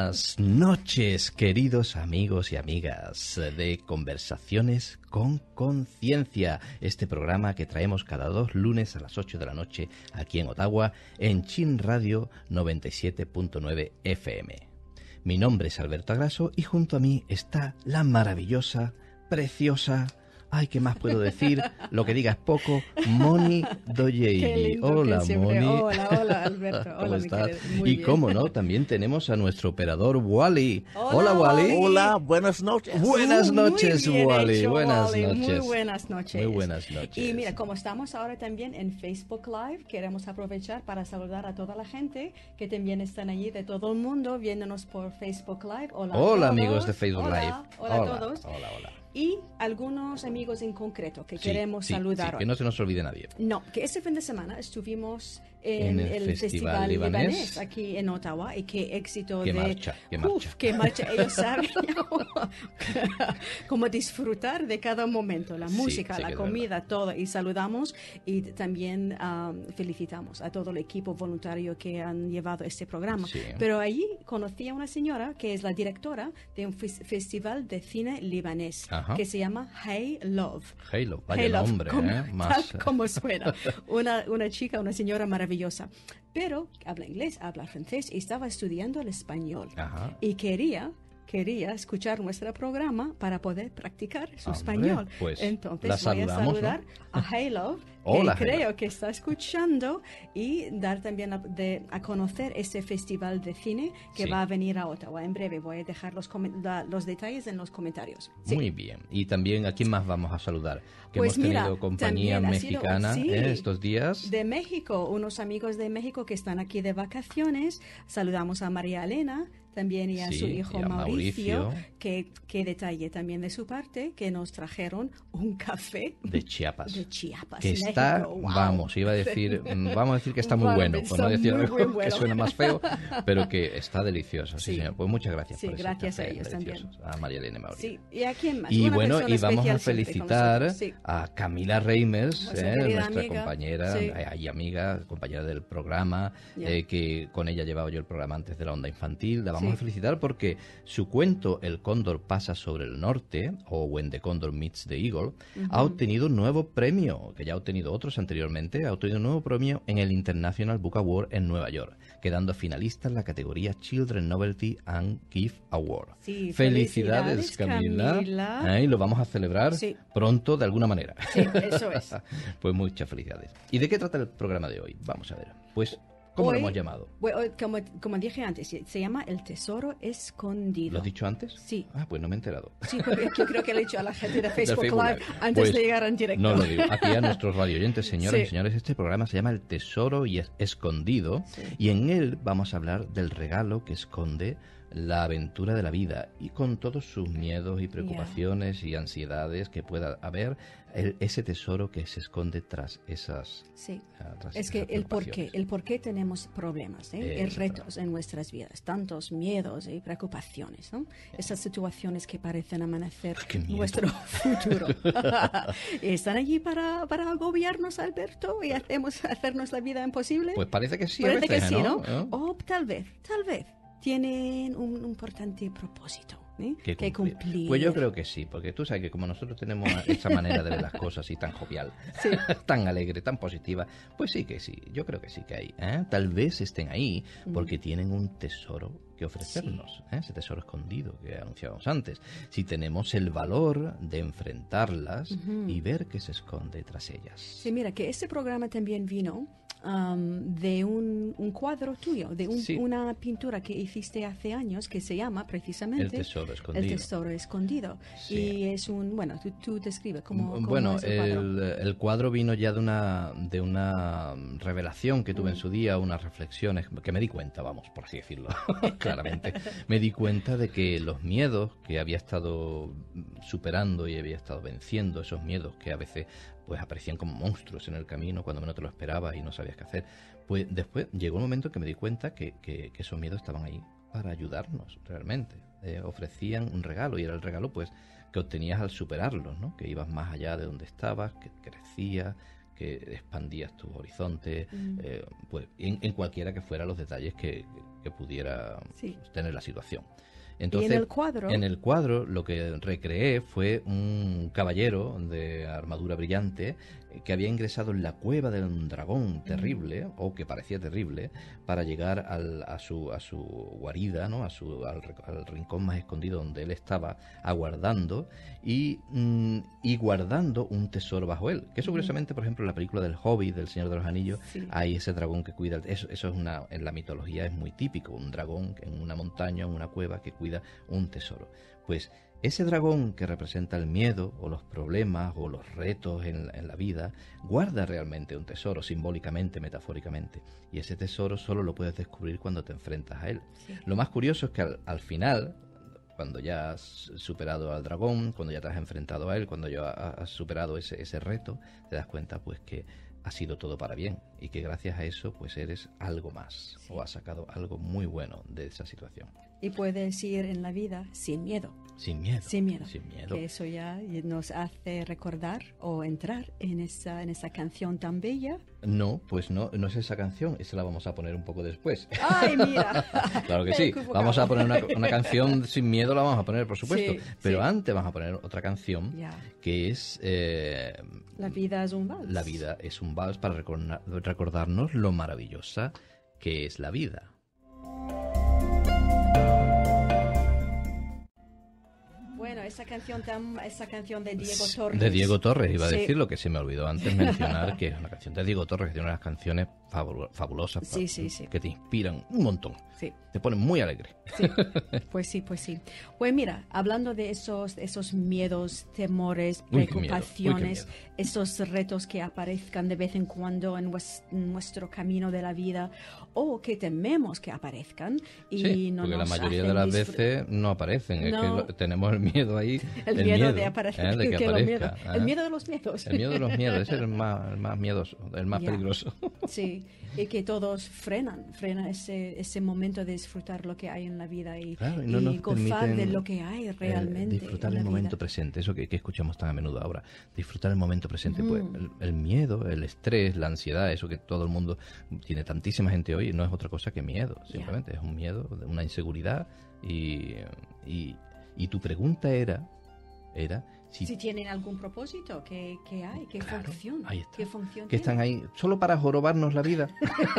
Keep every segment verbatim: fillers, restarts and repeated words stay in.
Buenas noches, queridos amigos y amigas de Conversaciones con Conciencia, este programa que traemos cada dos lunes a las ocho de la noche aquí en Ottawa, en Chin Radio noventa y siete punto nueve F M. Mi nombre es Alberto Agraso y junto a mí está la maravillosa, preciosa... Ay, ¿qué más puedo decir? Lo que diga es poco. Moni Doyei. Hola, Moni. Hola, hola, Alberto. ¿Cómo Hola, estás? Muy y bien. cómo no, también tenemos a nuestro operador Wally. Hola, Hola, Wally. Wally. Hola, buenas noches. Buenas Uh, muy noches, bien Wally. hecho, Buenas Wally. noches. Muy buenas noches. Muy buenas noches. Y mira, como estamos ahora también en Facebook Live, queremos aprovechar para saludar a toda la gente que también están allí de todo el mundo viéndonos por Facebook Live. Hola, a Hola, todos. amigos de Facebook Hola, Live. Hola, a todos. Hola, hola. Y algunos amigos en concreto que Sí, queremos sí, saludar sí, hoy. que no se nos olvide nadie. No, que este fin de semana estuvimos en, En el el Festival Festival, Libanés. Libanés aquí en Ottawa y qué éxito Qué de... marcha, qué Uf, marcha. qué marcha. Ellos saben cómo disfrutar de cada momento, la Sí, música, sí que la es comida, todo. Y saludamos y también um, felicitamos a todo el equipo voluntario que han llevado este programa. Sí. Pero allí conocí a una señora que es la directora de un fes- festival de cine libanés Ajá. que se llama Hey Love. Halo, vaya Hey Love, nombre, como, ¿eh? Más... tal como suena. Una, una chica, una señora maravillosa. Pero habla inglés, habla francés y estaba estudiando el español. Ajá. Y quería, quería escuchar nuestro programa para poder practicar su Hombre, español. pues, Entonces la voy a saludamos, saludar ¿no? a Hey Love, que Hola, Hey creo Love. que está escuchando, y dar también a, de, a conocer ese festival de cine que Sí. va a venir a Ottawa. En breve voy a dejar los, comen- la- los detalles en los comentarios. Sí. Muy bien. Y también, ¿a quién más vamos a saludar? Que Pues hemos mira, tenido compañía también ha sido- mexicana sí, ¿eh? estos días. De México, unos amigos de México que están aquí de vacaciones. Saludamos a María Elena también y a Sí, su hijo y a Mauricio. Mauricio. Que, que detalle también de su parte, que nos trajeron un café De Chiapas. de Chiapas. Que México. está, Wow. vamos, iba a decir, mm, vamos a decir que está muy Bueno, bueno, por no está decir muy, algo muy que bueno. suena más feo, pero que está delicioso, sí, Sí. señor. Pues muchas gracias Sí, por ese gracias a café ellos delicioso. también. A María Elena y Mauricio. Sí, ¿y a quién más? Y Una bueno, persona y vamos a especial siempre con felicitar nosotros. Sí. a Camila Reimers, Nuestra eh, querida nuestra amiga. compañera Sí. eh, y amiga, compañera del programa, Ya. eh, que con ella llevaba yo el programa antes de la onda infantil. La vamos Sí. a felicitar porque su cuento El cóndor pasa sobre el norte, o When the Condor Meets the Eagle, ha obtenido un nuevo premio, que ya ha obtenido otros anteriormente, ha obtenido un nuevo premio en el International Book Award en Nueva York, quedando finalista en la categoría Children Novelty and Gift Award. Sí, Felicidades, felicidades, Camila. Camila. ¿Eh? Y lo vamos a celebrar Sí. pronto de alguna manera. Sí, eso es. Pues muchas felicidades. ¿Y de qué trata el programa de hoy? Vamos a ver. Pues, ¿cómo Hoy- lo hemos llamado? Bueno, hoy, como, como dije antes, se se llama El Tesoro Escondido. ¿Lo has dicho antes? Sí. Ah, pues no me he enterado. Sí, porque yo creo que le he dicho a la gente de Facebook, Facebook Live, Live. antes Pues, de llegar en directo. No lo digo. Aquí a nuestros radioyentes, señoras Sí. y señores, este programa se llama El Tesoro y es Escondido, Sí. y en él vamos a hablar del regalo que esconde la aventura de la vida, y con todos sus miedos y preocupaciones y ansiedades que pueda haber, el- ese tesoro que se esconde tras esas... Sí. ah, tras Es esas que el por qué, preocupaciones. el por qué tenemos problemas, ¿eh? Y Exactamente. retos en nuestras vidas, tantos miedos y preocupaciones, ¿no? Esas situaciones que parecen amanecer ¡Qué miedo! nuestro futuro. ¿Están allí para, para agobiarnos, Alberto, y hacemos, hacernos la vida imposible? Pues parece que sí, a Parece veces, que sí, ¿no? ¿no? O tal vez, tal vez, tienen un importante propósito, ¿eh? Que que cumplir. cumplir. Pues yo creo que sí, porque tú sabes que como nosotros tenemos esa manera de ver las cosas así tan jovial, Sí. tan alegre, tan positiva, pues sí que sí, yo creo que sí que hay. ¿eh? Tal vez estén ahí porque tienen un tesoro que ofrecernos, ¿eh? Ese tesoro escondido que anunciábamos antes. Si tenemos el valor de enfrentarlas y ver qué se esconde tras ellas. Sí, mira, que este programa también vino am, de un, un cuadro tuyo, de un- Sí. una pintura que hiciste hace años que se llama precisamente El tesoro escondido. El Tesoro Escondido. Sí. Y es un, bueno, tú, tú describes cómo, cómo Bueno, es el cuadro. el, el cuadro vino ya de una de una revelación que tuve en su día, unas reflexiones que me di cuenta, vamos, por así decirlo, claramente. Me di cuenta de que los miedos que había estado superando y había estado venciendo, esos miedos que a veces pues aparecían como monstruos en el camino cuando menos te lo esperabas y no sabías qué hacer, pues después llegó un momento en que me di cuenta que, que, que esos miedos estaban ahí para ayudarnos realmente. Eh, ofrecían un regalo y era el regalo pues que obtenías al superarlos, ¿no? Que ibas más allá de donde estabas, que crecías, que expandías tus horizontes, Mm. eh, pues en, en cualquiera que fueran los detalles que, que pudiera Sí. tener la situación. y Entonces, en el cuadro, en el cuadro lo que recreé fue un caballero de armadura brillante eh, que había ingresado en la cueva de un dragón terrible, o que parecía terrible, para llegar al- a, su, a su guarida, ¿no? a su, al, rec- al rincón más escondido donde él estaba aguardando y, mm, y guardando un tesoro bajo él. Que eso, curiosamente, por ejemplo, en la película del Hobbit, del Señor de los Anillos, Sí. hay ese dragón que cuida. el- Eso, eso es una, en la mitología es muy típico, un dragón en una montaña, en una cueva, que cuida un tesoro. Pues ese dragón que representa el miedo o los problemas o los retos en, en la vida, guarda realmente un tesoro, simbólicamente, metafóricamente. Y ese tesoro solo lo puedes descubrir cuando te enfrentas a él. Sí. Lo más curioso es que al, al final, cuando ya has superado al dragón, cuando ya te has enfrentado a él, cuando ya has superado ese, ese reto, te das cuenta pues que ha sido todo para bien y que gracias a eso pues eres algo más, Sí. o has sacado algo muy bueno de esa situación. Y puedes ir en la vida sin miedo. Sin miedo. Sin miedo. Sin miedo. Que eso ya nos hace recordar o entrar en esa, en esa canción tan bella. No, pues no, no es esa canción, esa la vamos a poner un poco después. ¡Ay, mira! Claro que Me he sí, equivocado. vamos a poner una, una canción sin miedo, la vamos a poner, por supuesto. Sí, Pero sí. antes vamos a poner otra canción Ya. que es eh, La vida es un vals. La vida es un vals para recorna- recordarnos lo maravillosa que es la vida. Bueno, esa canción, tan, esa canción de Diego Torres. De Diego Torres, iba a Sí. decir, lo que se me olvidó antes mencionar, que es una canción de Diego Torres, que tiene unas canciones fabu- fabulosas, Sí, fa- sí, sí. que te inspiran un montón, Sí, te ponen muy alegre. sí. Pues sí, pues sí. Pues mira, hablando de esos, esos miedos, temores, Uy, qué miedo, uy, qué preocupaciones, miedo. esos retos que aparezcan de vez en cuando en nues- en nuestro camino de la vida o que tememos que aparezcan y Sí, no porque la nos mayoría hacen de las disfr- veces no aparecen, es No. que lo- tenemos el miedo ahí. El, miedo, de aparecer, ¿eh? de que que lo aparezca, miedo- ¿eh? el miedo de los miedos. El miedo de los miedos, ese es el más, el más miedoso, el más Ya. peligroso. Sí, y que todos frenan, frenan ese, ese momento de disfrutar lo que hay en la vida y, Claro, y no y nos gozar de permiten, lo que hay Eh, realmente. disfrutar en el la momento vida. presente, eso que, que escuchamos tan a menudo ahora. Disfrutar el momento presente, Ujú. pues el, el miedo, el estrés, la ansiedad, eso que todo el mundo tiene tantísima gente hoy, no es otra cosa que miedo, simplemente es un miedo, una inseguridad y, y, y tu pregunta era, era si, Si tienen algún propósito, ¿qué, qué hay? ¿Qué Claro, función? ahí está. ¿Qué función que están tiene? ahí solo para jorobarnos la vida.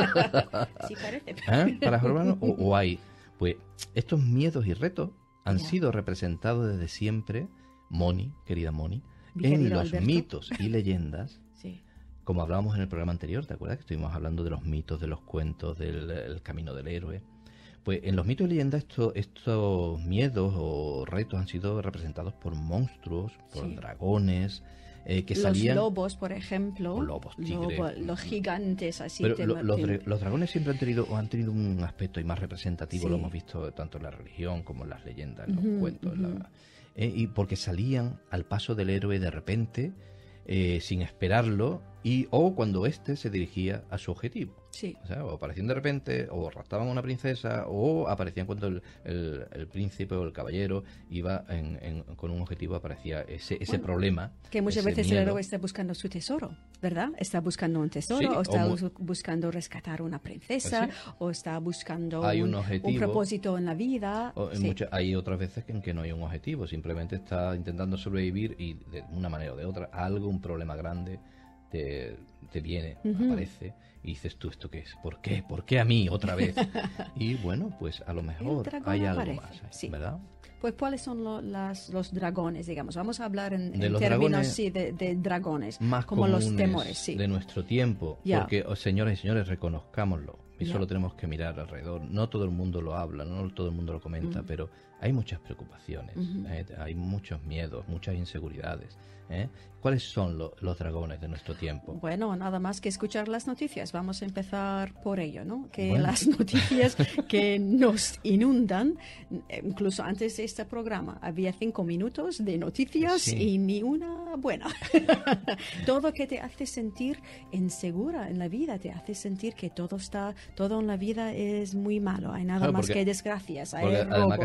Sí, parece. ¿Eh? ¿Para jorobarnos? O, o hay, pues estos miedos y retos han Ya. sido representados desde siempre, Moni, querida Moni, Mi en querido los Alberto. mitos y leyendas, Sí, como hablábamos en el programa anterior, ¿te acuerdas? Que estuvimos hablando de los mitos, de los cuentos, del el camino del héroe. Pues en los mitos y leyendas esto- estos miedos o retos han sido representados por monstruos, por Sí. dragones, eh, que los salían... lobos, por ejemplo. O lobos, tigres. lobo- los gigantes, así. Pero te- lo- los, te- dra- los dragones siempre han tenido, o han tenido un aspecto y más representativo, Sí. lo hemos visto tanto en la religión como en las leyendas, en los Ujú, cuentos. en la- ujú. eh, y porque salían al paso del héroe de repente, eh, sin esperarlo, y o cuando éste se dirigía a su objetivo. Sí, O sea, o aparecían de repente, o raptaban a una princesa, o aparecían cuando el, el- el príncipe o el caballero iba en- en- con un objetivo, aparecía ese, ese Bueno, problema. que muchas ese veces el miedo. héroe está buscando su tesoro, ¿verdad? Está buscando un tesoro, Sí, o está o mu- bus- buscando rescatar una princesa, Pues o está buscando Hay un, un objetivo. propósito en la vida. O en Sí. muchas- hay otras veces que en que no hay un objetivo, simplemente está intentando sobrevivir y de una manera o de otra algo, un problema grande te, te viene, Ujú. aparece y dices tú, ¿esto qué es? ¿Por qué? ¿Por qué a mí otra vez? Y bueno, pues a lo mejor dragón hay algo aparece, más, sí. ¿verdad? Pues, ¿cuáles son lo- las, los dragones, digamos? Vamos a hablar en, De en los términos dragones sí, de, de dragones, Más como comunes los temores, sí. de nuestro tiempo, Ya. porque oh, señoras y señores, reconozcámoslo. Y Ya. solo tenemos que mirar alrededor. No todo el mundo lo habla, no todo el mundo lo comenta, Ujú. pero hay muchas preocupaciones, Ujú. eh, hay muchos miedos, muchas inseguridades. ¿eh? ¿Cuáles son lo- los dragones de nuestro tiempo? Bueno, nada más que escuchar las noticias. Vamos a empezar por ello, ¿no? Que Bueno. las noticias que nos inundan, eh, incluso antes de este programa, había cinco minutos de noticias Sí. y ni una buena. Todo que te hace sentir insegura en la vida, te hace sentir que todo está, todo en la vida es muy malo. Hay nada Claro, más porque- que desgracias, hay Porque además robos casi y- todos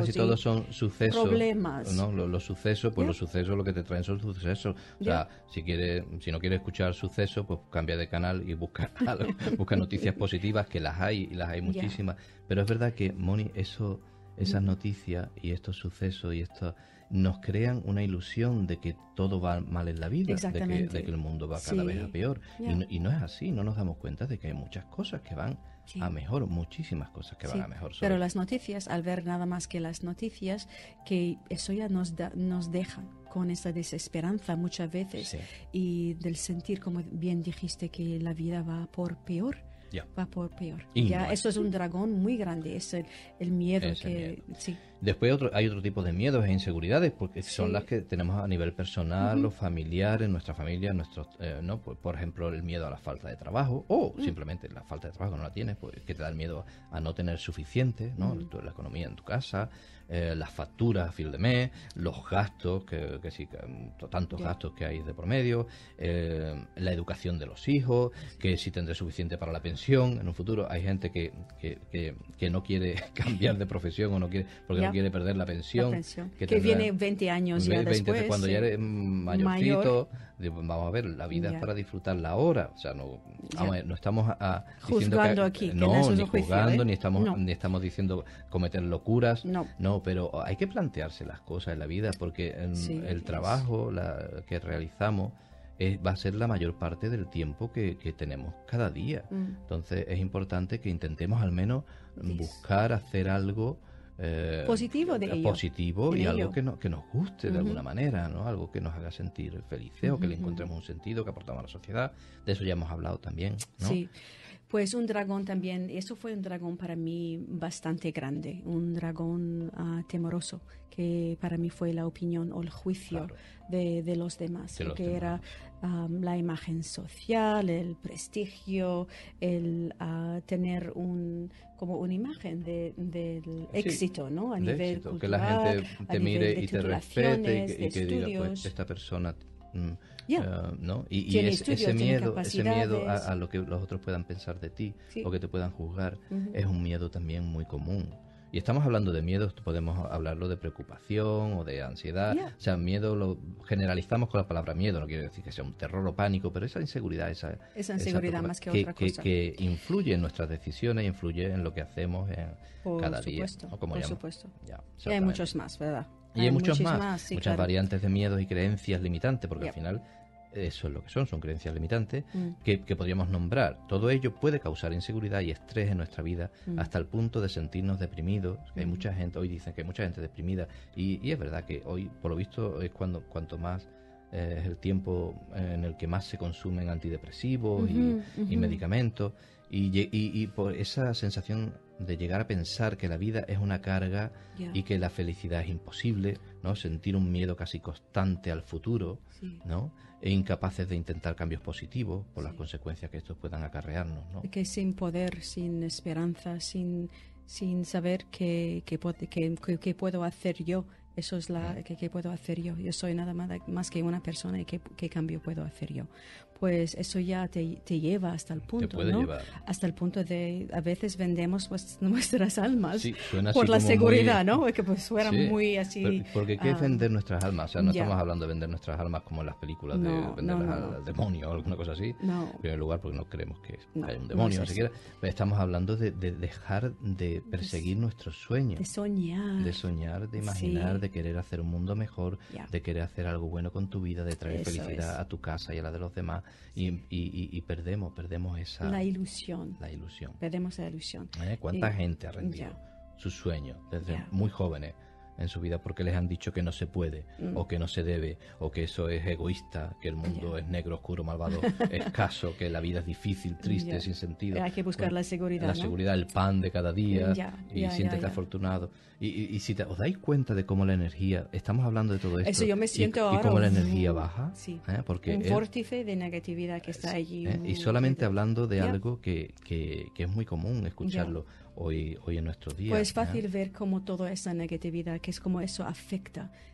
son sucesos, problemas. ¿no? Los, los sucesos, pues Yeah. los sucesos lo que te traen son sucesos. O sea, Yeah. si quiere, si no quieres escuchar sucesos, pues cambia de canal y busca algo, busca noticias positivas, que las hay y las hay muchísimas. Yeah. Pero es verdad que, Moni, eso, esas noticias y estos sucesos y estos nos crean una ilusión de que todo va mal en la vida, de que, de que el mundo va cada sí. vez a peor. Yeah. Y, no, y no es así, no nos damos cuenta de que hay muchas cosas que van sí. a mejor, muchísimas cosas que sí. van a mejor. Pero las noticias, al ver nada más que las noticias, que eso ya nos, da, nos deja con esa desesperanza muchas veces sí. y del sentir, como bien dijiste, que la vida va por peor. Ya. Va por peor. Y ya, no eso es un dragón muy grande, es el, el miedo Ese que... miedo. Sí. Después otro, hay otro tipo de miedos e inseguridades, porque sí. son las que tenemos a nivel personal, uh-huh. o familiar, en nuestra familia, nuestros, eh, ¿no? Por, por ejemplo, el miedo a la falta de trabajo, o uh-huh. simplemente la falta de trabajo no la tienes, pues, que te da el miedo a no tener suficiente, ¿no? Uh-huh. La economía en tu casa, eh, las facturas a fin de mes, los gastos, que, que sí, que, tantos yeah. gastos que hay de por medio, eh, la educación de los hijos, que si tendré suficiente para la pensión en un futuro. Hay gente que, que, que, que no quiere cambiar de profesión o no quiere, porque yeah. no quiere perder la pensión. La pensión. Que, que viene veinte años ya veinte, después. Cuando sí. ya eres mayorcito, Mayor. vamos a ver, la vida yeah. es para disfrutarla ahora. O sea, no, vamos, yeah. no estamos a, a juzgando que, aquí. Que no, no ni juzgando, ¿eh? ni estamos no. ni estamos diciendo cometer locuras. No. no, pero hay que plantearse las cosas en la vida, porque en, sí, el trabajo la, que realizamos es, va a ser la mayor parte del tiempo que, que tenemos cada día. Mm. Entonces es importante que intentemos al menos yes. buscar hacer algo eh, positivo de ello. positivo de y ello. algo que, no, que nos guste uh-huh. de alguna manera, ¿no? Algo que nos haga sentir felices uh-huh. o que le encontremos un sentido, que aportamos a la sociedad. De eso ya hemos hablado también, ¿no? Sí. Pues un dragón también, eso fue un dragón para mí bastante grande, un dragón uh, temoroso, que para mí fue la opinión o el juicio claro. de, de los demás, de los que demás. era um, la imagen social, el prestigio, el uh, tener un como una imagen de, del sí, éxito, ¿no? A nivel éxito, cultural, que la gente te mire y te respete y que, y que diga, pues esta persona... Mm, Yeah. Uh, ¿no? Y, y estudios, ese, ese miedo, ese miedo a, a lo que los otros puedan pensar de ti sí. o que te puedan juzgar uh-huh. es un miedo también muy común. Y estamos hablando de miedos, podemos hablarlo de preocupación o de ansiedad. Yeah. O sea, miedo lo generalizamos con la palabra miedo, no quiere decir que sea un terror o pánico, pero esa inseguridad, esa, esa inseguridad esa más que, que otra que, cosa. Que influye en nuestras decisiones, influye en lo que hacemos en por cada supuesto, día. ¿No? Como por llamo. supuesto. Ya, y hay muchos más, ¿verdad? Y hay, hay muchos más, más sí, muchas claro. variantes de miedos y creencias limitantes, porque yep. al final eso es lo que son, son creencias limitantes mm. que, que podríamos nombrar. Todo ello puede causar inseguridad y estrés en nuestra vida mm. hasta el punto de sentirnos deprimidos. Mm. Hay mucha gente, hoy dicen que hay mucha gente deprimida y, y es verdad que hoy, por lo visto, es cuando cuanto más eh, es el tiempo en el que más se consumen antidepresivos uh-huh, y, uh-huh. y medicamentos y, y, y por esa sensación de llegar a pensar que la vida es una carga yeah. y que la felicidad es imposible, ¿no? Sentir un miedo casi constante al futuro, sí. ¿no? E incapaces de intentar cambios positivos por sí. las consecuencias que estos puedan acarrearnos, ¿no? Que sin poder, sin esperanza, sin, sin saber qué que, que, que, que puedo hacer yo. Eso es la que, que puedo hacer yo. Yo soy nada más, más que una persona y qué, qué cambio puedo hacer yo. Pues eso ya te, te lleva hasta el punto, te puede ¿no? Llevar. Hasta el punto de a veces vendemos pues, nuestras almas sí, suena por así la como seguridad, muy... ¿no? Que pues fuera sí, muy así. Pero, porque ¿qué es um, vender nuestras almas? O sea, no ya. estamos hablando de vender nuestras almas como en las películas no, de venderlas no, no, al no. demonio o alguna cosa así. No. En primer lugar, porque no creemos que no, haya un demonio, no ni siquiera. Pero estamos hablando de, de dejar de perseguir de, nuestros sueños. De soñar. De soñar, de imaginar, sí. de querer hacer un mundo mejor, yeah. de querer hacer algo bueno con tu vida, de traer Eso felicidad es. a tu casa y a la de los demás. Y, y, y, y perdemos, perdemos esa... La ilusión. La ilusión. Perdemos la ilusión. ¿Eh? ¿Cuánta y, gente ha rendido yeah. sus sueños desde yeah. muy jóvenes en su vida porque les han dicho que no se puede mm. o que no se debe o que eso es egoísta, que el mundo yeah. es negro, oscuro, malvado, escaso, que la vida es difícil, triste, yeah. sin sentido? Hay que buscar bueno, la seguridad, la ¿no? seguridad, el pan de cada día yeah. y yeah, siéntete yeah, afortunado. Y, y, y si te, os dais cuenta de cómo la energía, estamos hablando de todo esto, eso yo me siento y, ahora y cómo la un, energía baja, sí. ¿eh? Porque un es, vórtice de negatividad que está allí. ¿eh? Y solamente hablando de yeah. algo que, que, que es muy común escucharlo. Yeah. Hoy, hoy en nuestros días. Pues es fácil ¿eh? ver cómo toda esa negatividad, que es como eso afecta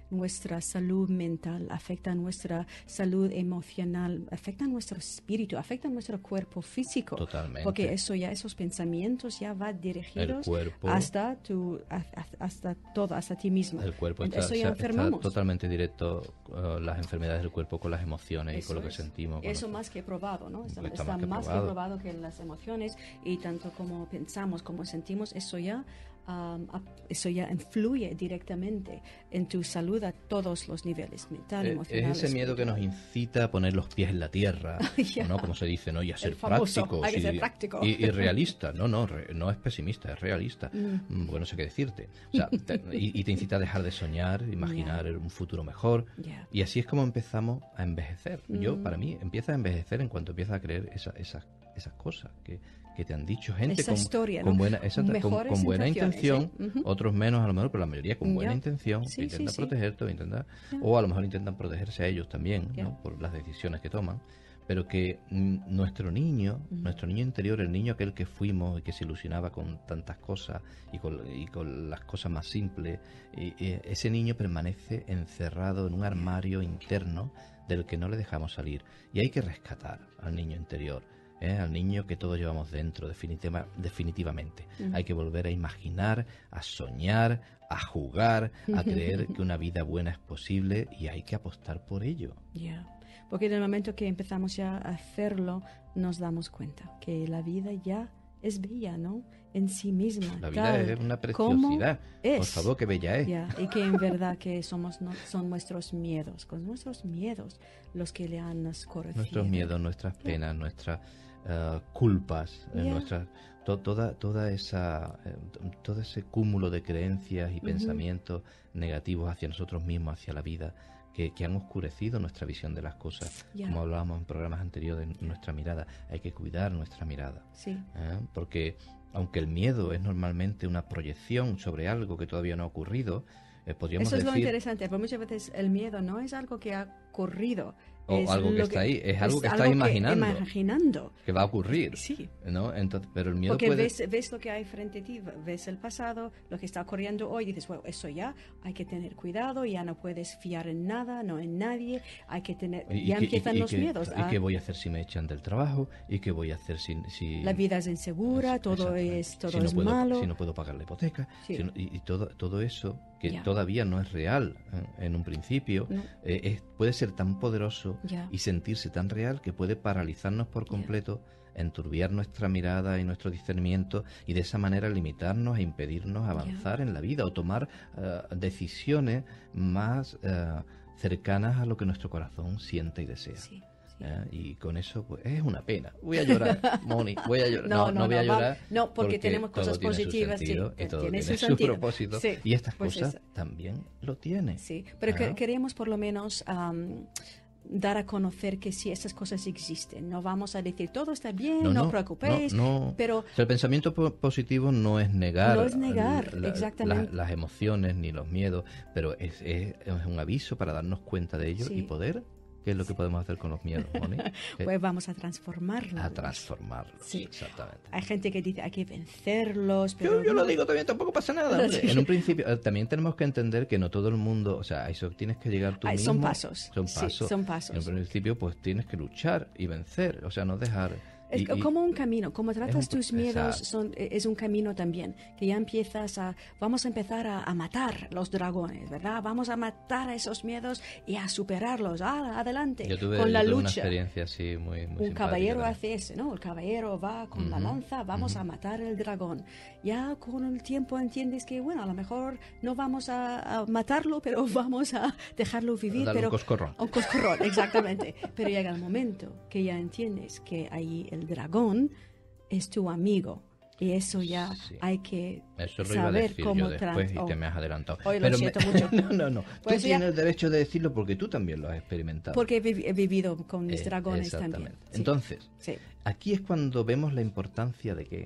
nuestra salud mental, afecta nuestra salud emocional, afecta nuestro espíritu, afecta nuestro cuerpo físico. Totalmente. Porque eso ya, esos pensamientos ya van dirigidos el cuerpo, hasta tu, hasta todo, hasta ti mismo. El cuerpo está, eso ya está totalmente directo, uh, las enfermedades del cuerpo con las emociones eso y con lo que es. sentimos. Eso nosotros. Más que probado, ¿no? Está, está, está más, que, más probado. que probado que las emociones, y tanto como pensamos, como sentimos, eso ya Um, eso ya influye directamente en tu salud a todos los niveles, mental, eh, emocional. Es ese miedo que nos incita a poner los pies en la tierra, yeah. ¿no? Como se dice, ¿no? Y a ser práctico. Hay que ser práctico. Y, y realista. No, no, re, no es pesimista, es realista. Mm. Bueno, no sé qué decirte. O sea, te, y, y te incita a dejar de soñar, imaginar yeah. un futuro mejor. Yeah. Y así es como empezamos a envejecer. Mm. Yo, para mí, empieza a envejecer en cuanto empiezas a creer esa, esa, esas cosas que... que te han dicho gente esa con, historia, con ¿no? buena, exacta, con, con buena intención, ¿sí? uh-huh. otros menos a lo mejor, pero la mayoría con buena yeah. intención, sí, que intentan sí, protegerte o, intentan, yeah. o a lo mejor intentan protegerse a ellos también, yeah. ¿no? Por las decisiones que toman, pero que mm, nuestro niño, uh-huh. nuestro niño interior, el niño aquel que fuimos y que se ilusionaba con tantas cosas y con, y con las cosas más simples, y, y ese niño permanece encerrado en un armario interno del que no le dejamos salir, y hay que rescatar al niño interior. ¿Eh? Al niño que todos llevamos dentro, definitiva, definitivamente. Uh-huh. Hay que volver a imaginar, a soñar, a jugar, a creer que una vida buena es posible, y hay que apostar por ello. Yeah. Porque en el momento que empezamos ya a hacerlo, nos damos cuenta que la vida ya es bella, ¿no? En sí misma. La vida tal, es una preciosidad. Es. Por favor, qué bella es. Yeah. Y que en verdad que somos no, son nuestros miedos, con nuestros miedos los que le han oscurecido. Nuestros miedos, nuestras penas, yeah. nuestras uh, culpas, yeah. eh, nuestras to, toda toda esa eh, todo ese cúmulo de creencias y uh-huh. pensamientos negativos hacia nosotros mismos, hacia la vida, que, que han oscurecido nuestra visión de las cosas. Yeah. Como hablábamos en programas anteriores, de nuestra mirada. Hay que cuidar nuestra mirada. Sí. ¿Eh? Porque aunque el miedo es normalmente una proyección sobre algo que todavía no ha ocurrido, eh, podríamos Eso es decir... lo interesante, porque muchas veces el miedo no es algo que ha ocurrido. O es algo que está ahí, es, es algo que estás imaginando, que, imaginando. Que va a ocurrir. Sí. ¿No? Entonces, pero el miedo Porque puede... ves, ves lo que hay frente a ti, ves el pasado, lo que está ocurriendo hoy, y dices, bueno, eso ya hay que tener cuidado, ya no puedes fiar en nada, no en nadie, hay que tener... Y, ya y, empiezan y, los y que, miedos. ¿Y a, qué voy a hacer si me echan del trabajo? ¿Y qué voy a hacer si...? si la vida es insegura, es, todo es, todo si no es puedo, malo. Si no puedo pagar la hipoteca, sí. si no, y, y todo, todo eso que yeah. todavía no es real ¿eh? en un principio, no. eh, es, puede ser tan poderoso yeah. y sentirse tan real que puede paralizarnos por completo, yeah. enturbiar nuestra mirada y nuestro discernimiento, y de esa manera limitarnos e impedirnos avanzar yeah. en la vida o tomar uh, decisiones más uh, cercanas a lo que nuestro corazón siente y desea. Sí. ¿Eh? Y con eso pues es una pena. Voy a llorar, Moni, voy a llorar. No, no, no, no voy a no, llorar. No, porque, porque tenemos cosas todo positivas. Tiene su sentido, sí, y todo tiene, tiene su, su propósito. Sí, y estas pues cosas es, también lo tiene. Sí, pero que, queríamos por lo menos um, dar a conocer que sí, estas cosas existen. No vamos a decir todo está bien, no, no, no preocupéis. No, no. Pero o sea, el pensamiento positivo no es negar, no es negar la, exactamente. La, las emociones ni los miedos, pero es, es, es un aviso para darnos cuenta de ello sí. y poder. ¿Qué es lo que podemos hacer con los miedos, Moni? Pues vamos a transformarlos. A transformarlos, sí. exactamente. Hay gente que dice hay que vencerlos, pero... Yo, yo no... lo digo también, tampoco pasa nada. En un principio, también tenemos que entender que no todo el mundo... O sea, eso tienes que llegar tú Ay, mismo. Son pasos. Son pasos. Sí, son pasos. En un principio, pues tienes que luchar y vencer. O sea, no dejar... Es y, como un camino, como tratas un, tus miedos, son, es un camino también, que ya empiezas a, vamos a empezar a, a matar los dragones, ¿verdad? Vamos a matar a esos miedos y a superarlos, ah, adelante, yo tuve, con la yo tuve lucha. Una experiencia así muy, muy un caballero también. hace eso, ¿no? El caballero va con uh-huh, la lanza, vamos uh-huh. a matar el dragón. Ya con el tiempo entiendes que, bueno, a lo mejor no vamos a, a matarlo, pero vamos a dejarlo vivir. Darle pero, un coscorrón. Un coscorrón, exactamente. Pero llega el momento que ya entiendes que ahí el dragón es tu amigo, y eso ya sí. hay que eso lo saber iba a decir cómo yo después oh. y te me has adelantado. Hoy Pero lo siento me... mucho. no, no, no. Pues tú ya... tienes el derecho de decirlo porque tú también lo has experimentado. Porque he, vi- he vivido con mis eh, dragones exactamente. también. Sí. Entonces, sí. aquí es cuando vemos la importancia de que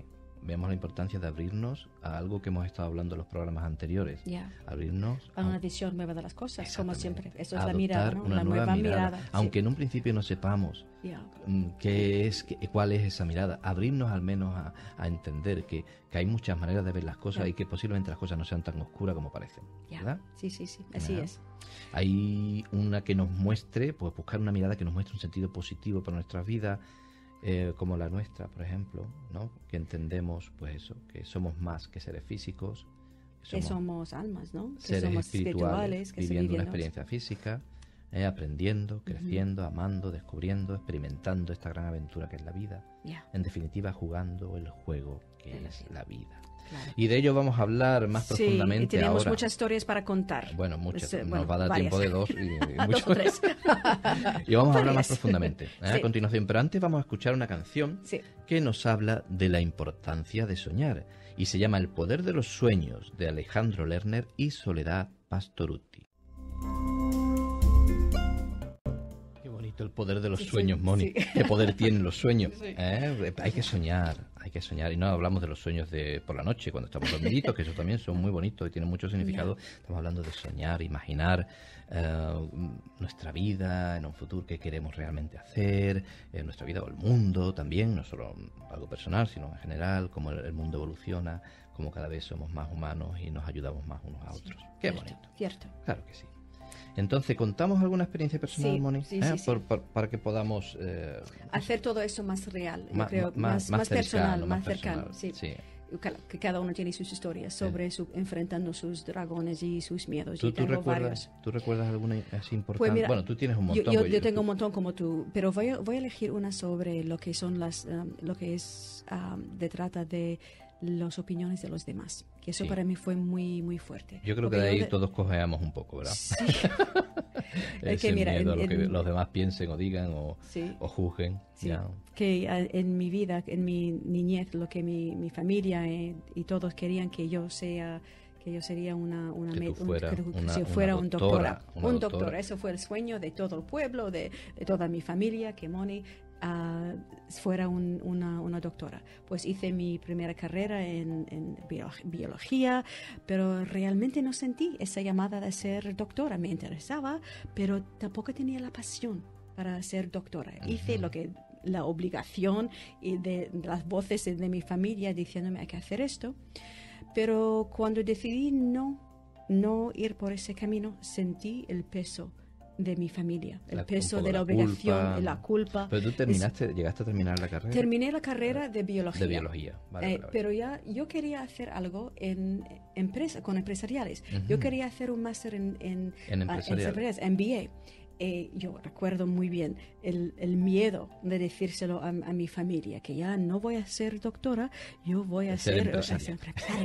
veamos la importancia de abrirnos a algo que hemos estado hablando en los programas anteriores. Yeah. Abrirnos a una visión nueva de las cosas, como siempre. Eso es Adoptar la mirada, ¿no? una La nueva, nueva mirada. mirada. Aunque sí. en un principio no sepamos Yeah. qué es, qué, cuál es esa mirada. Abrirnos al menos a, a entender que, que hay muchas maneras de ver las cosas, yeah, y que posiblemente las cosas no sean tan oscuras como parecen. Yeah. ¿Verdad? Sí, sí, sí. Así ¿verdad? es. Hay una que nos muestre, pues buscar una mirada que nos muestre un sentido positivo para nuestras vidas, eh, como la nuestra, por ejemplo, ¿no? Que entendemos, pues eso, que somos más que seres físicos, que somos, somos almas, ¿no? Que seres somos espirituales, espirituales, que viviendo una experiencia física, eh, aprendiendo, creciendo, uh-huh, amando, descubriendo, experimentando esta gran aventura que es la vida. Yeah. En definitiva, jugando el juego que de es la vida. La vida. Claro. Y de ello vamos a hablar más sí, profundamente y tenemos ahora. muchas historias para contar. Bueno, muchas. Es, nos bueno, va a dar varias. tiempo de dos. Y, y dos mucho. o tres. Y vamos a hablar Varias. más profundamente, ¿eh? Sí. A continuación. Pero antes vamos a escuchar una canción sí. que nos habla de la importancia de soñar. Y se llama El poder de los sueños, de Alejandro Lerner y Soledad Pastorutti. El poder de los sí, sueños, sí, Moni. Sí. ¿Qué poder tienen los sueños? Sí. ¿Eh? Hay que soñar, hay que soñar. Y no hablamos de los sueños de por la noche, cuando estamos dormiditos, que eso también son muy bonitos y tienen mucho significado. Yeah. Estamos hablando de soñar, imaginar uh, nuestra vida en un futuro, qué queremos realmente hacer, en nuestra vida o el mundo también, no solo algo personal, sino en general, cómo el, el mundo evoluciona, cómo cada vez somos más humanos y nos ayudamos más unos a otros. Sí, qué cierto, bonito. Cierto. Claro que sí. Entonces, ¿contamos alguna experiencia personal, sí, Moni? sí, ¿Eh? sí, sí. Por, por, para que podamos... Eh, hacer todo eso más real, yo más, creo, más, más, más, más cercano, personal, más personal, cercano. Sí. sí. Que cada uno tiene sus historias sobre su, enfrentando sus dragones y sus miedos. ¿Tú, y tú, tengo recuerdas, varios. ¿Tú recuerdas alguna así importante? Pues mira, bueno, tú tienes un montón. Yo, yo, pues, yo tengo un montón como tú, pero voy a, voy a elegir una sobre lo que son las, um, lo que es, um, de trata de las opiniones de los demás. Que eso sí. para mí fue muy, muy fuerte. Yo creo Porque que de ahí de... todos cojeamos un poco, ¿verdad? Sí. Es que mira, miedo en, a lo que en, los demás piensen o digan o, sí. o juzguen. Sí. Ya. Que en mi vida, en mi niñez, lo que mi, mi familia eh, y todos querían que yo sea, que yo sería una, una, que un, fuera, que, una, si fuera una un doctora, doctora, una un doctora. doctor. Eso fue el sueño de todo el pueblo, de, de toda mi familia, que Moni uh, fuera un, una, una doctora. Pues hice mi primera carrera en, en biología, pero realmente no sentí esa llamada de ser doctora. Me interesaba, pero tampoco tenía la pasión para ser doctora. Uh-huh. Hice lo que la obligación y de, de las voces de, de mi familia diciéndome hay que hacer esto, pero cuando decidí no, no ir por ese camino, sentí el peso de mi familia, el la, peso de la, la obligación, culpa. de la culpa. Pero tú terminaste, es, llegaste a terminar la carrera. Terminé la carrera de biología. De biología, vale, eh, vale, vale. Pero ya yo quería hacer algo en empresa, con empresariales. Uh-huh. Yo quería hacer un máster en, en, en empresariales, M B A. Eh, yo recuerdo muy bien el, el miedo de decírselo a, a mi familia, que ya no voy a ser doctora, yo voy a ser empresaria.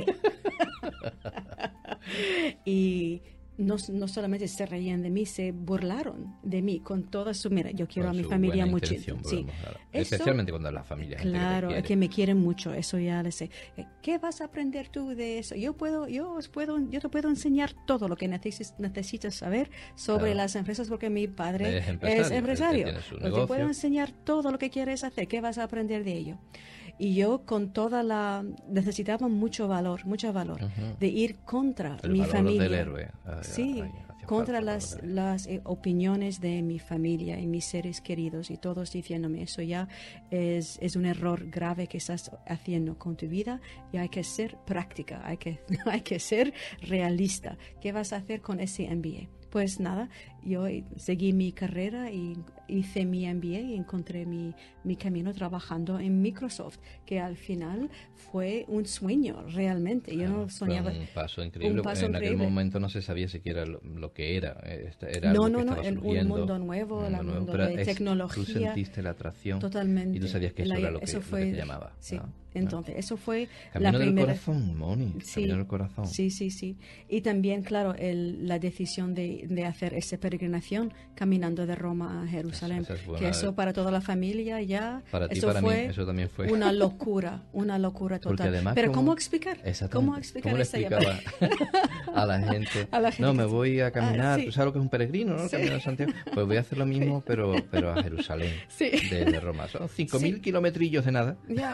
Y no, no solamente se reían de mí, se burlaron de mí con toda su... Mira, yo quiero con a mi familia mucho. Sí. Eso, especialmente cuando la familia... Claro, que, te que me quieren mucho, eso ya le sé. ¿Qué vas a aprender tú de eso? Yo puedo, yo os puedo, yo te puedo enseñar todo lo que necesitas, necesitas saber sobre claro. las empresas, porque mi padre es empresario. Es empresario. Te puedo enseñar todo lo que quieres hacer. ¿Qué vas a aprender de ello? Y yo con toda la... necesitaba mucho valor, mucho valor, uh-huh. de ir contra el mi valor familia. Del héroe. Ay, sí, ay, contra las, las eh, opiniones de mi familia y mis seres queridos, y todos diciéndome, eso ya es, es un error grave que estás haciendo con tu vida y hay que ser práctica, hay que, hay que ser realista. ¿Qué vas a hacer con ese M B A? Pues nada, yo seguí mi carrera y hice mi M B A y encontré mi, mi camino trabajando en Microsoft, que al final fue un sueño realmente. Yo claro, no soñaba. Fue un paso increíble. Un paso en increíble. aquel momento no se sabía siquiera lo, lo que era. era no, algo no, que no, estaba en un mundo nuevo, un mundo, mundo de es, tecnología. Tú sentiste la atracción. Totalmente. Y tú sabías que eso la, era lo que, eso lo fue, que te llamaba. Sí. ¿no? Entonces, eso fue Camino la del primera... corazón, Moni. Sí, Camino del corazón. Sí, sí, sí. Y también, claro, el, la decisión de de, de hacer esa peregrinación caminando de Roma a Jerusalén. Esa es buena. Que eso para toda la familia ya, Para ti, eso para fue mí, eso también fue una locura, una locura Porque total. además, Pero ¿cómo- ¿cómo explicar? Exactamente. ¿Cómo explicar ¿Cómo le esa explicaba llamada? a la gente? A la gente No, que me sí. voy a caminar. Ah, sí. ¿Tú sabes lo que es un peregrino, no? El Sí. Camino de Santiago. Pues voy a hacer lo mismo, pero, pero a Jerusalén, Sí. desde Roma. Son cinco mil Sí. kilometrillos de nada. Ya.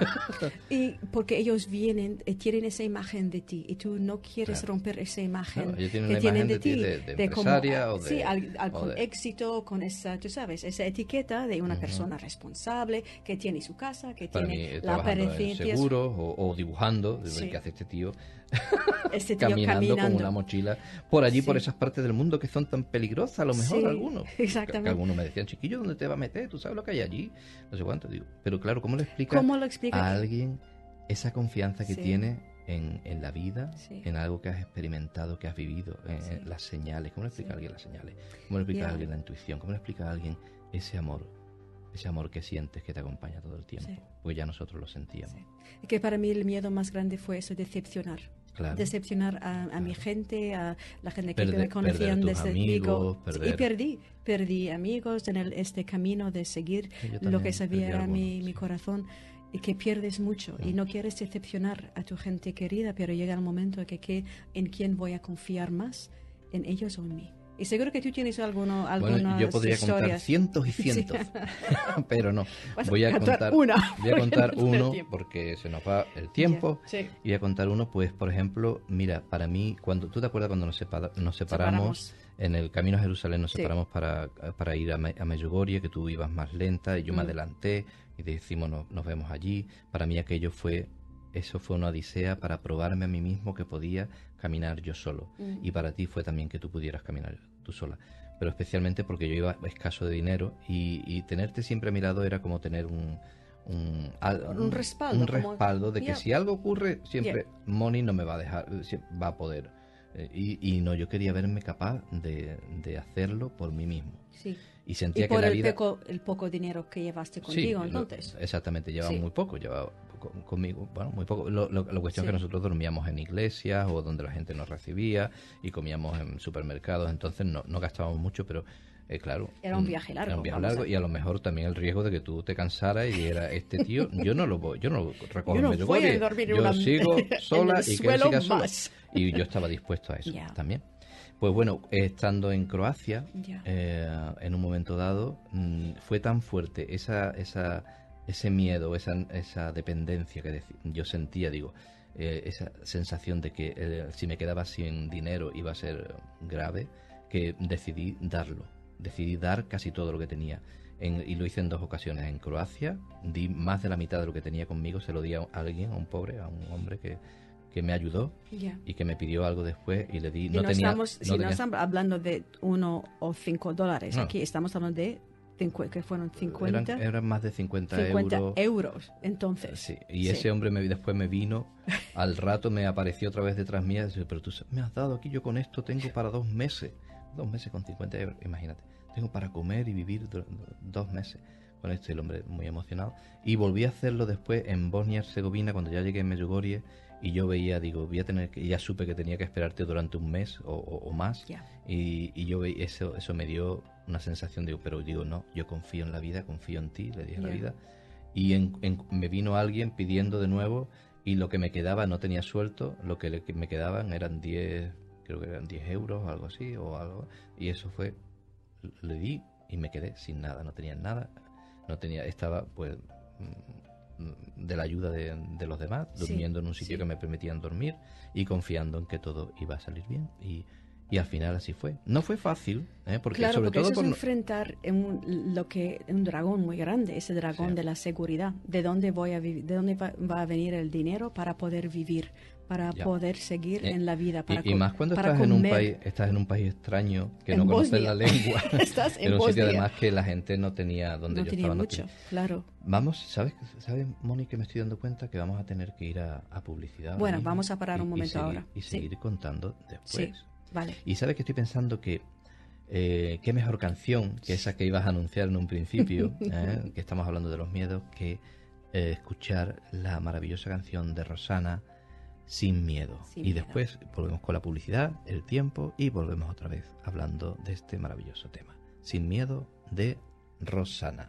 Y porque ellos vienen, eh, tienen esa imagen de ti y tú no quieres Claro. romper esa imagen Claro, ellos tienen que una tienen imagen de de ti ti, de- de como, empresaria ah, o de- sí, al- al- o con de- éxito, con esa, tú sabes, esa etiqueta de una Ujú. persona responsable que tiene su casa, que Para mí, tiene eh, la trabajando en apariencia, seguros o, o dibujando, de ver Sí. qué hace este tío, este tío caminando, caminando. con una mochila por allí, Sí. por esas partes del mundo que son tan peligrosas, a lo mejor Sí, algunos. exactamente. Que, que algunos me decían, chiquillo, ¿dónde te vas a meter? ¿Tú sabes lo que hay allí? No sé cuánto, digo. Pero claro, ¿cómo le explica ¿Cómo lo explica? a alguien esa confianza que Sí. tiene en, en la vida, Sí. en algo que has experimentado, que has vivido, en, Sí. en las señales? ¿Cómo le explica Sí. a alguien las señales? ¿Cómo le explica Ya. a alguien la intuición? ¿Cómo le explica a alguien ese amor? Ese amor que sientes, que te acompaña todo el tiempo. Sí. Porque ya nosotros lo sentíamos. Sí. Y que para mí el miedo más grande fue eso, decepcionar. Claro. Decepcionar a, a mi gente, a la gente que Perder- me conocían perder tus desde amigos, digo, perder- y perdí, perdí amigos en el, este camino de seguir Sí, yo lo también que sabía perdí era mi, algunos, mi sí. corazón y que pierdes mucho y Mm. no quieres decepcionar a tu gente querida, pero llega el momento que, que en quién voy a confiar más, en ellos o en mí. Y seguro que tú tienes alguno, algunas Bueno, yo podría contar historias. cientos y Sí. cientos, pero no. Vas a Voy a contar contar una, Voy a porque contar no tengo uno tiempo. porque se nos va el tiempo. Ya, sí. Y voy a contar uno, pues, por ejemplo, mira, para mí, cuando tú te acuerdas cuando nos, separa- nos separamos, Separamos. en el camino a Jerusalén, nos Sí. separamos para, para ir a, Me- a Medjugorje, que tú ibas más lenta y yo me Mm. adelanté y decimos no, nos vemos allí. Para mí aquello fue, eso fue una odisea para probarme a mí mismo que podía caminar yo solo. Mm. Y para ti fue también que tú pudieras caminar tú sola. Pero especialmente porque yo iba escaso de dinero y, y tenerte siempre a mi lado era como tener un, un, al- Un respaldo, un como- respaldo de que Yeah. si algo ocurre, siempre Moni no me va a dejar, sie- va a poder. Eh, Y, y no, yo quería verme capaz de, de hacerlo por mí mismo. Sí. Y sentía Y por que la el, vida... poco, el poco dinero que llevaste contigo, lo- entonces. exactamente, llevaba Sí. muy poco, llevaba co- conmigo, bueno, muy poco. Lo, lo- la cuestión Sí. es que nosotros dormíamos en iglesias o donde la gente nos recibía y comíamos en supermercados, entonces no, no gastábamos mucho, pero eh, claro. Era un mm, viaje largo, Era un viaje vamos largo a- y a lo mejor también el riesgo de que tú te cansaras y era este tío, yo no lo voy, yo no lo recojo Yo no en voy a Medjugorje, dormir en yo una- sigo en el sola y que él suelo siga solo. más. Y yo estaba dispuesto a eso Ya. también. Pues bueno, estando en Croacia, Ya. eh, en un momento dado, mm, fue tan fuerte esa, esa, ese miedo, esa, esa dependencia que deci- yo sentía, digo, eh, esa sensación de que eh, si me quedaba sin dinero iba a ser grave, que decidí darlo. Decidí dar casi todo lo que tenía. En- y lo hice en dos ocasiones. En Croacia di más de la mitad de lo que tenía conmigo, se lo di a alguien, a un pobre, a un hombre que, que me ayudó Ya. y que me pidió algo después y le di... Y No no, tenía, estamos, no si no tenía- estamos hablando de uno o cinco dólares, No. aquí estamos hablando de cincu- que fueron eran, cincuenta, eran más de cincuenta, cincuenta euros. euros. Entonces, Sí, y sí. ese hombre me, después me vino, al rato me apareció otra vez detrás mía y dice, pero tú me has dado aquí, yo con esto tengo para dos meses, dos meses con cincuenta euros, imagínate, tengo para comer y vivir do- dos meses con esto, y el hombre muy emocionado. Y volví a hacerlo después en Bosnia y Herzegovina, cuando ya llegué a Medjugorje, y yo veía, digo, voy a tener que, ya supe que tenía que esperarte durante un mes o, o- o más, Ya. y, y yo veía, eso, eso me dio una sensación, digo, pero digo, no, yo confío en la vida, confío en ti, le dije a la Ya. vida, y en- en- me vino alguien pidiendo de nuevo y lo que me quedaba no tenía suelto, lo que le- que me quedaban eran diez, creo que eran diez euros o algo así, o algo, y eso fue, le di y me quedé sin nada, no tenía nada, no tenía, estaba pues mm, de la ayuda de, de los demás, Sí, durmiendo en un sitio sí. que me permitían dormir y confiando en que todo iba a salir bien, y, y al final así fue. No fue fácil, ¿eh? porque claro, sobre porque todo eso por es no- enfrentar un, lo que un dragón muy grande, ese dragón Sí. de la seguridad. ¿De dónde voy a vivir? ¿De dónde va, va a venir el dinero para poder vivir, para Ya. poder seguir Eh, en la vida, para y, y co- más cuando para estás en un comer? país, estás en un país extraño que En no conoces Bosnia. la lengua. Estás en Era un sitio Bosnia. además que la gente no tenía donde No yo tenía estaba. no mucho, tenía- claro. Vamos, ¿sabes, sabes, Moni, que me estoy dando cuenta que vamos a tener que ir a, a publicidad? ahora Bueno, mismo vamos a parar y- un y momento seguir- ahora. Y Sí. seguir contando después. Sí, vale. Y sabes que estoy pensando que eh, qué mejor canción que esa que ibas a anunciar en un principio, ¿eh? que estamos hablando de los miedos, que eh, escuchar la maravillosa canción de Rosana, sin miedo. Sin y miedo. Después volvemos con la publicidad, el tiempo y volvemos otra vez hablando de este maravilloso tema. Sin miedo, de Rosana.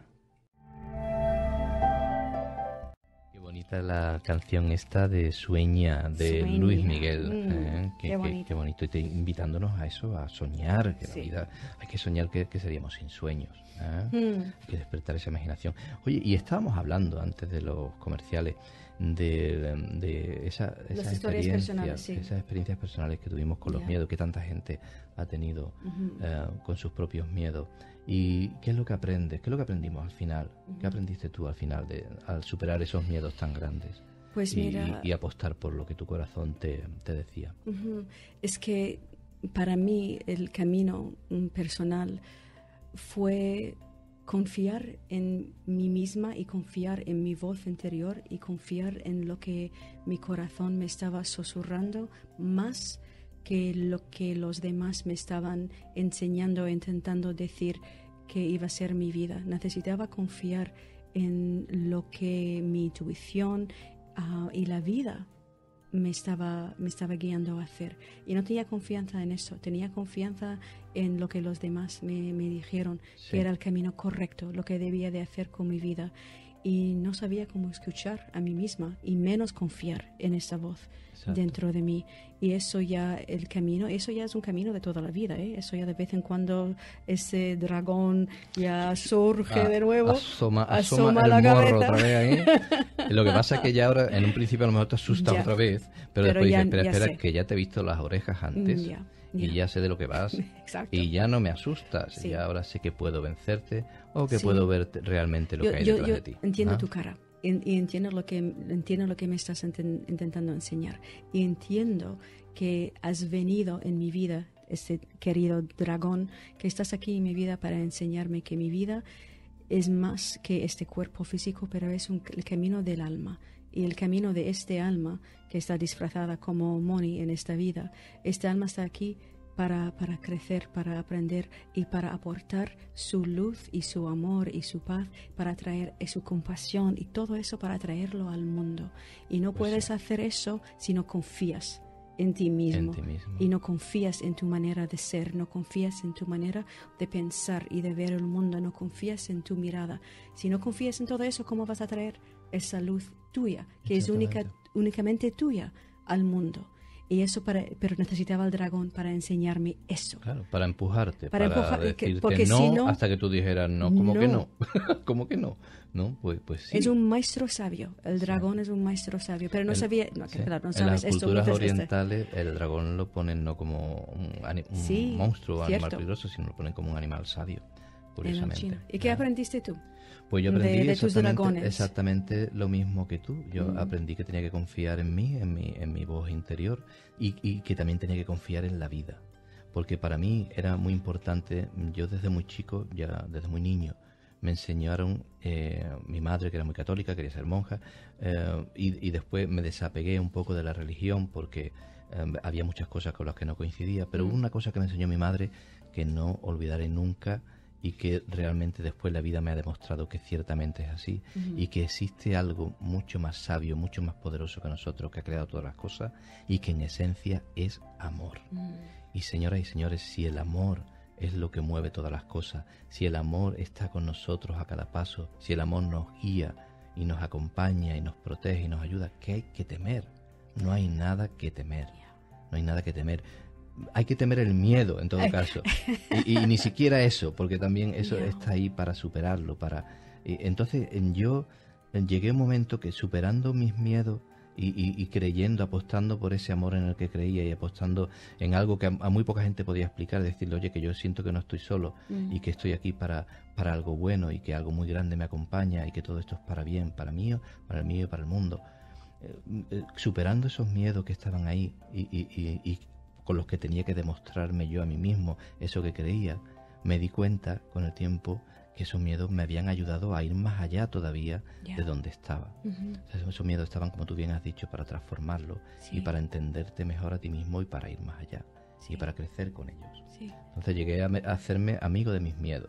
Qué bonita la canción esta de Sueña, de Sueña. Luis Miguel. Mm, ¿eh? Qué, qué qué- bonito. qué bonito. Y te, invitándonos a eso, a soñar, que Sí. la vida hay que soñar que, que seríamos sin sueños. ¿eh? Mm. Hay que despertar esa imaginación. Oye, y estábamos hablando antes de los comerciales de, de esa, Las esas historias experiencias, personales, sí. esas experiencias personales que tuvimos con los Ya. miedos, que tanta gente ha tenido Ujú. eh, con sus propios miedos. ¿Y qué es lo que aprendes? ¿Qué es lo que aprendimos al final? ¿Qué aprendiste tú al final de, al superar esos miedos tan grandes? Pues y, mira, y- y apostar por lo que tu corazón te, te decía. ujú, es que para mí el camino mm, personal fue confiar en mí misma y confiar en mi voz interior y confiar en lo que mi corazón me estaba susurrando más que lo que los demás me estaban enseñando e intentando decir que iba a ser mi vida. Necesitaba confiar en lo que mi intuición ah, y la vida me estaba, me estaba guiando a hacer. Y no tenía confianza en eso, tenía confianza en lo que los demás me, me dijeron, Sí. que era el camino correcto, lo que debía de hacer con mi vida. Y no sabía cómo escuchar a mí misma y menos confiar en esa voz Exacto. dentro de mí. Y eso ya, el camino, eso ya es un camino de toda la vida, ¿eh? Eso ya de vez en cuando ese dragón ya surge Ah, de nuevo. Asoma, asoma, asoma el la morro cabeza. otra vez ahí. Lo que pasa es que ya ahora, en un principio a lo mejor te asustas Ya. otra vez, pero, Pero después ya- dices, espera, ya espera, sé. que ya te he visto las orejas antes Mm, ya, y ya. ya sé de lo que vas Exacto. y ya no me asustas. Sí. Y ahora sé que puedo vencerte o que Sí. puedo ver te- realmente lo yo, que hay yo- detrás yo de ti. entiendo ¿no? tu cara en- y entiendo lo que entiendo lo que me estás inten- intentando enseñar y entiendo que has venido en mi vida, este querido dragón, que estás aquí en mi vida para enseñarme que mi vida es más que este cuerpo físico, pero es un- el camino del alma. Y el camino de este alma, que está disfrazada como Moni en esta vida, este alma está aquí para, para crecer, para aprender y para aportar su luz y su amor y su paz, para traer y su compasión y todo eso para traerlo al mundo. Y no Pues puedes sí. hacer eso si no confías en ti mismo. En ti mismo. Y no confías en tu manera de ser, no confías en tu manera de pensar y de ver el mundo, no confías en tu mirada. Si no confías en todo eso, ¿cómo vas a traer esa luz tuya, que es única, Exactamente. únicamente tuya, al mundo? Y eso para, pero necesitaba el dragón para enseñarme eso. Claro, para empujarte, Para para, empujar- que- decirte porque no, si no- hasta que tú dijeras no, ¿cómo que no? No. ¿Cómo que no? No, pues, pues sí. Es un maestro sabio, el dragón es un maestro sabio, pero no El- sabía, no, Sí. claro, no En sabes las esto. culturas entonces, este- orientales el dragón lo ponen no como un, ani- un Sí, monstruo o animal cierto. peligroso, sino lo ponen como un animal sabio, en el curiosamente. chino. ¿Y qué ¿eh? aprendiste tú? Pues yo de- aprendí de tus exactamente, dragones? exactamente lo mismo que tú. Yo Mm. aprendí que tenía que confiar en mí, en mi, en mi voz interior y, y que también tenía que confiar en la vida. Porque para mí era muy importante, yo desde muy chico, ya desde muy niño, me enseñaron, eh, mi madre que era muy católica, quería ser monja, eh, y, y después me desapegué un poco de la religión porque eh, había muchas cosas con las que no coincidía, pero Mm. hubo una cosa que me enseñó mi madre que no olvidaré nunca y que realmente después la vida me ha demostrado que ciertamente es así Ujú. y que existe algo mucho más sabio, mucho más poderoso que nosotros, que ha creado todas las cosas y que en esencia es amor. Mm. Y señoras y señores, si el amor es lo que mueve todas las cosas, si el amor está con nosotros a cada paso, si el amor nos guía y nos acompaña y nos protege y nos ayuda, ¿qué hay que temer? No hay nada que temer, no hay nada que temer. Hay que temer el miedo en todo Ay. caso y, y ni siquiera eso, porque también eso Ya. está ahí para superarlo, para y entonces en- yo en- llegué a un momento que superando mis miedos y, y- y creyendo, apostando por ese amor en el que creía y apostando en algo que a, a muy poca gente podía explicar, decirle, oye, que yo siento que no estoy solo Mm. y que estoy aquí para, para algo bueno y que algo muy grande me acompaña y que todo esto es para bien, para mí, para el mío y para el mundo. Eh, eh, superando esos miedos que estaban ahí y, y- y- y con los que tenía que demostrarme yo a mí mismo eso que creía, me di cuenta con el tiempo que esos miedos me habían ayudado a ir más allá todavía Ya. de donde estaba. Ujú. O sea, esos miedos estaban, como tú bien has dicho, para transformarlo Sí. y para entenderte mejor a ti mismo y para ir más allá Sí. y para crecer con ellos. Sí. Entonces llegué a, me- a hacerme amigo de mis miedos,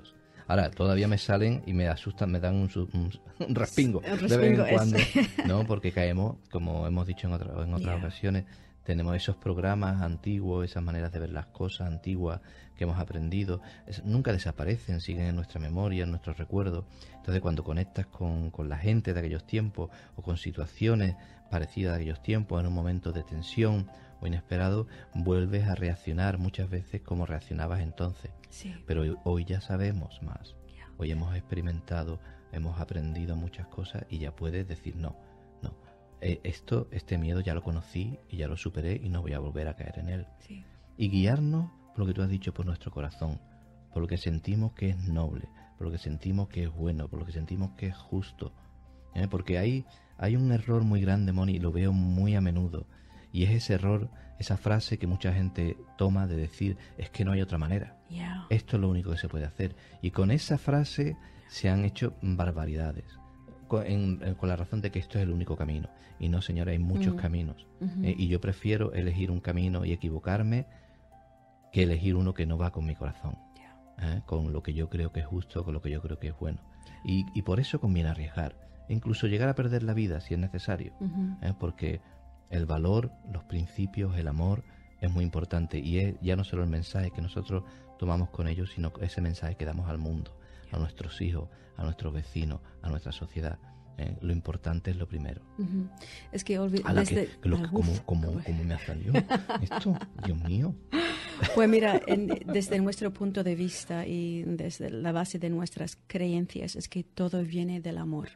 Ahora, todavía me salen y me asustan, me dan un, su- un, un respingo, El de vez en respingo, cuando, ese. ¿no? Porque caemos, como hemos dicho en, otra, en otras Yeah. ocasiones, tenemos esos programas antiguos, esas maneras de ver las cosas antiguas que hemos aprendido, es- nunca desaparecen, siguen en nuestra memoria, en nuestros recuerdos. Entonces, cuando conectas con, con la gente de aquellos tiempos o con situaciones parecidas a aquellos tiempos, en un momento de tensión o inesperado, vuelves a reaccionar muchas veces como reaccionabas entonces. Sí. Pero hoy, hoy ya sabemos más. Yeah. Hoy hemos experimentado, hemos aprendido muchas cosas y ya puedes decir no, no. Eh, esto, este miedo ya lo conocí y ya lo superé y no voy a volver a caer en él. Sí. Y guiarnos por lo que tú has dicho, por nuestro corazón, por lo que sentimos que es noble, por lo que sentimos que es bueno, por lo que sentimos que es justo. ¿eh? Porque hay, hay un error muy grande, Moni, y lo veo muy a menudo. Y es ese error, esa frase que mucha gente toma de decir, es que no hay otra manera. Yeah. Esto es lo único que se puede hacer. Y con esa frase se han hecho barbaridades. Con, en- en- con la razón de que esto es el único camino. Y no, señora, hay muchos Mm. caminos. Ujú. Eh, y yo prefiero elegir un camino y equivocarme que elegir uno que no va con mi corazón. Yeah. ¿eh? Con lo que yo creo que es justo, con lo que yo creo que es bueno. Y, y por eso conviene arriesgar. E incluso llegar a perder la vida si es necesario. Ujú. ¿eh? Porque el valor, los principios, el amor es muy importante. Y es ya no solo el mensaje que nosotros tomamos con ellos, sino ese mensaje que damos al mundo, a nuestros hijos, a nuestros vecinos, a nuestra sociedad. ¿eh? Lo importante es lo primero. Ujú. Es que olvi- Ala, que, desde- que lo- ah, como, uf, como, uy. como me ha salido esto, Dios mío. Pues mira, en- desde nuestro punto de vista y desde la base de nuestras creencias es que todo viene del amor.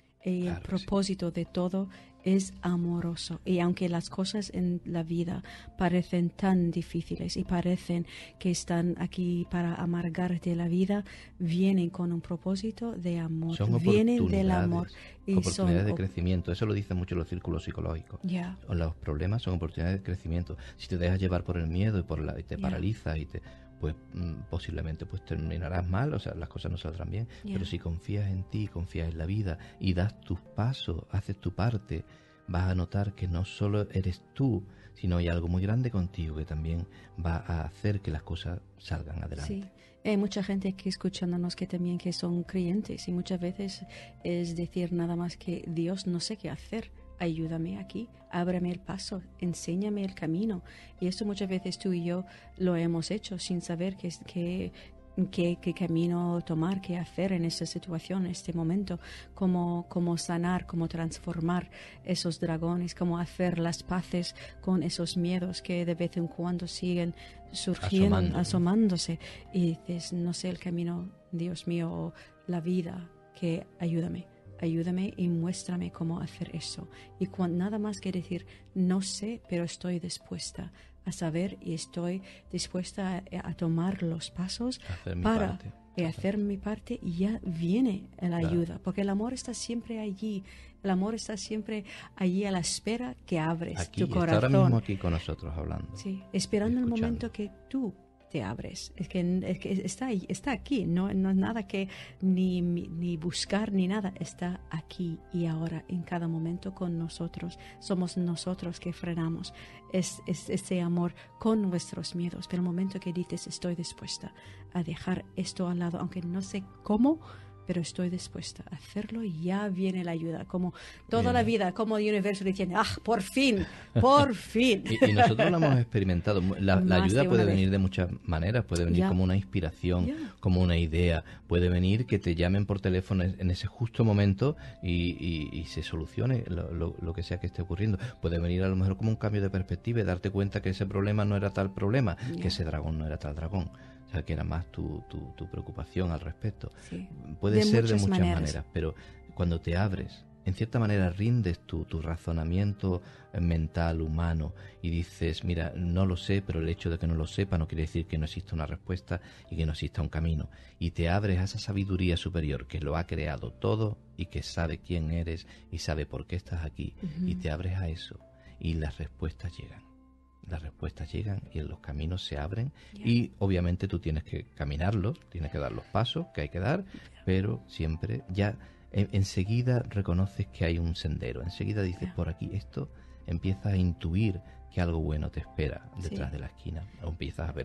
Y Claro el que propósito de todo es amoroso. Y aunque las cosas en la vida parecen tan difíciles y parecen que están aquí para amargarte la vida, vienen con un propósito de amor. Son Vienen del oportunidades, amor. Y oportunidades son de op- crecimiento. Eso lo dicen mucho los círculos psicológicos. Ya. Los problemas son oportunidades de crecimiento. Si te dejas llevar por el miedo y por la, y te Ya. paralizas y te pues mm, posiblemente pues terminarás mal, o sea, las cosas no saldrán bien. Ya. Pero si confías en ti, confías en la vida y das tus pasos, haces tu parte, vas a notar que no solo eres tú, sino hay algo muy grande contigo que también va a hacer que las cosas salgan adelante. Sí, hay mucha gente que escuchándonos que también que son creyentes y muchas veces es decir nada más que Dios, no sé qué hacer, ayúdame aquí, ábreme el paso, enséñame el camino. Y esto muchas veces tú y yo lo hemos hecho sin saber qué, qué, qué, qué camino tomar, qué hacer en esta situación, en este momento, cómo, cómo sanar, cómo transformar esos dragones, cómo hacer las paces con esos miedos que de vez en cuando siguen surgiendo, Asomando. asomándose. Y dices, no sé el camino, Dios mío, o la vida, que ayúdame. Ayúdame y muéstrame cómo hacer eso. Y cuando, nada más que decir, no sé, pero estoy dispuesta a saber y estoy dispuesta a, a tomar los pasos Hacer mi para parte. y hacer mi parte, y ya viene la Claro. ayuda. Porque el amor está siempre allí. El amor está siempre allí a la espera que abres Aquí, tu está ahora corazón. mismo aquí con nosotros hablando. Sí, esperando el escuchando. momento que tú te abres. Es que, es que está ahí, está aquí, no, no es nada que ni, ni buscar ni nada, está aquí y ahora en cada momento con nosotros. Somos nosotros que frenamos es, es, ese amor con nuestros miedos. Pero el momento que dices estoy dispuesta a dejar esto al lado, aunque no sé cómo, pero estoy dispuesta a hacerlo y ya viene la ayuda. Como toda Bien. la vida, como el universo diciendo, ¡ah, por fin! ¡Por fin! Y, y nosotros lo hemos experimentado. La, la Más ayuda de puede una venir vez. de muchas maneras. Puede venir Ya. como una inspiración, Ya. como una idea. Puede venir que te llamen por teléfono en ese justo momento y, y- y se solucione lo, lo- lo que sea que esté ocurriendo. Puede venir a lo mejor como un cambio de perspectiva y darte cuenta que ese problema no era tal problema, Ya. que ese dragón no era tal dragón. O sea, que era más tu, tu, tu preocupación al respecto. Sí. Puede De ser de muchas muchas maneras. maneras, pero cuando te abres, en cierta manera rindes tu, tu razonamiento eh, mental, humano, y dices, mira, no lo sé, pero el hecho de que no lo sepa no quiere decir que no exista una respuesta y que no exista un camino. Y te abres a esa sabiduría superior que lo ha creado todo y que sabe quién eres y sabe por qué estás aquí. Ujú. Y te abres a eso y las respuestas llegan. Las respuestas llegan y los caminos se abren Ya. y obviamente tú tienes que caminarlos, tienes que dar los pasos que hay que dar, pero siempre ya en- enseguida reconoces que hay un sendero, enseguida dices Ya. por aquí esto, empiezas a intuir que algo bueno te espera detrás Sí. de la esquina, o empiezas a ver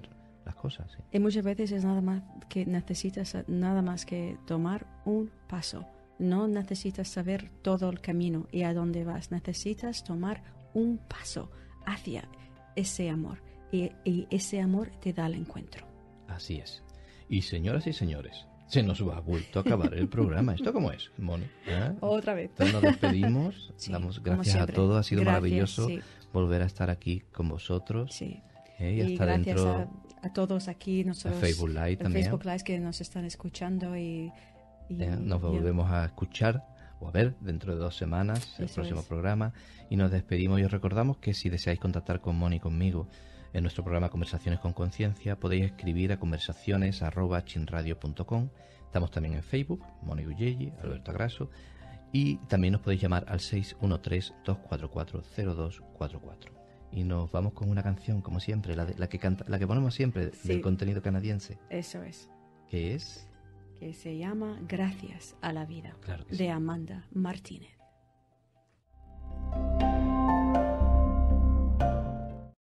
las cosas. ¿Sí? Y muchas veces es nada más que necesitas nada más que tomar un paso. No necesitas saber todo el camino y a dónde vas. Necesitas tomar un paso hacia ese amor. Y, y ese amor te da el encuentro. Así es. Y señoras y señores, se nos va a vuelto a acabar el programa. ¿Esto cómo es, Moni? ¿Eh? Otra vez. Entonces nos despedimos. Sí, Damos como gracias a siempre. todos. Ha sido Gracias, maravilloso sí. volver a estar aquí con vosotros. Sí. ¿eh? Y Y hasta gracias dentro a, a todos aquí, nosotros, a Facebook Live el también. Facebook Live que nos están escuchando y, y ¿eh? Nos ya. volvemos a escuchar o a ver dentro de dos semanas el Eso próximo es. programa. Y nos despedimos y os recordamos que si deseáis contactar con Moni y conmigo en nuestro programa Conversaciones con Conciencia, podéis escribir a conversaciones arroba chinradio punto com. Estamos también en Facebook, Moni Uggelli, Alberto Agraso, y también nos podéis llamar al seis uno tres, dos cuatro cuatro, cero dos cuatro cuatro. Y nos vamos con una canción, como siempre, la, de, la, que, canta, la que ponemos siempre Sí. del contenido canadiense, Eso es. que es... Que se llama Gracias a la vida, Claro que de sí. Amanda Martínez.